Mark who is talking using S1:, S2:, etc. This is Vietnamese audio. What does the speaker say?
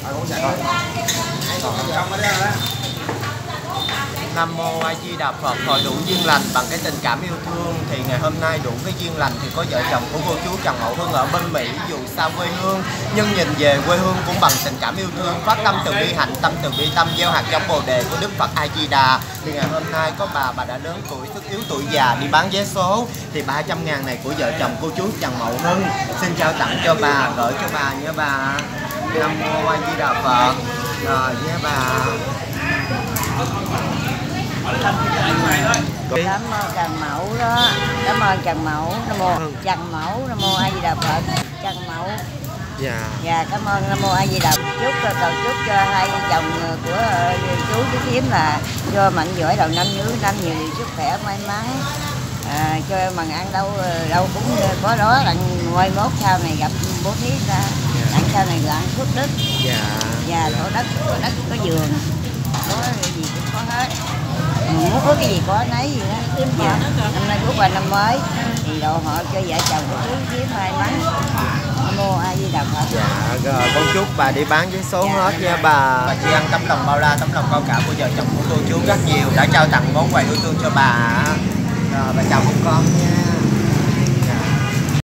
S1: Nam mô A Di Đà Phật. Hội đủ duyên lành bằng cái tình cảm yêu thương thì ngày hôm nay đủ cái duyên lành thì có vợ chồng của cô chú Trần Mậu Hưng ở bên Mỹ dù xa quê hương nhưng nhìn về quê hương cũng bằng tình cảm yêu thương, phát tâm từ bi hạnh, tâm từ bi tâm, gieo hạt giống bồ đề của Đức Phật A Di Đà. Thì ngày hôm nay có bà đã lớn tuổi, sức yếu, tuổi già đi bán vé số thì 300.000 này của vợ chồng cô chú Trần Mậu Hưng xin trao tặng cho bà, gửi cho bà nha bà. Nam mô A Di Đà Phật. Rồi nha bà.
S2: Cảm ơn Trần Mậu đó, cảm ơn Trần Mậu, Nam mô Trần Mậu, Nam mô A Di Đà Phật. Trần Mậu. Dạ cảm ơn Nam mô A Di Đà. Chúc cho hai chồng của chú Thiếm là cho mạnh giỏi đầu năm nhiều sức khỏe may mắn, cho mần ăn đâu cũng có đó, đặng mai mốt sau này gặp bố thí ra, đặng sau này gần phước đức. Dạ thổ đất có vườn, có gì cũng có hết. Muốn có cái gì có nấy gì đó. Năm nay bước qua năm mới thì độ họ cho vợ chồng của chú Thiếm may mắn. Nam mô A Di Đà Phật.
S1: Dạ rồi, con chúc bà đi bán vé số hết nha bà. Bà tri ân tấm lòng bao la, tấm lòng cao cả của vợ chồng của cô chú rất nhiều đã trao tặng món quà yêu thương cho bà. Rồi bà chào con nha.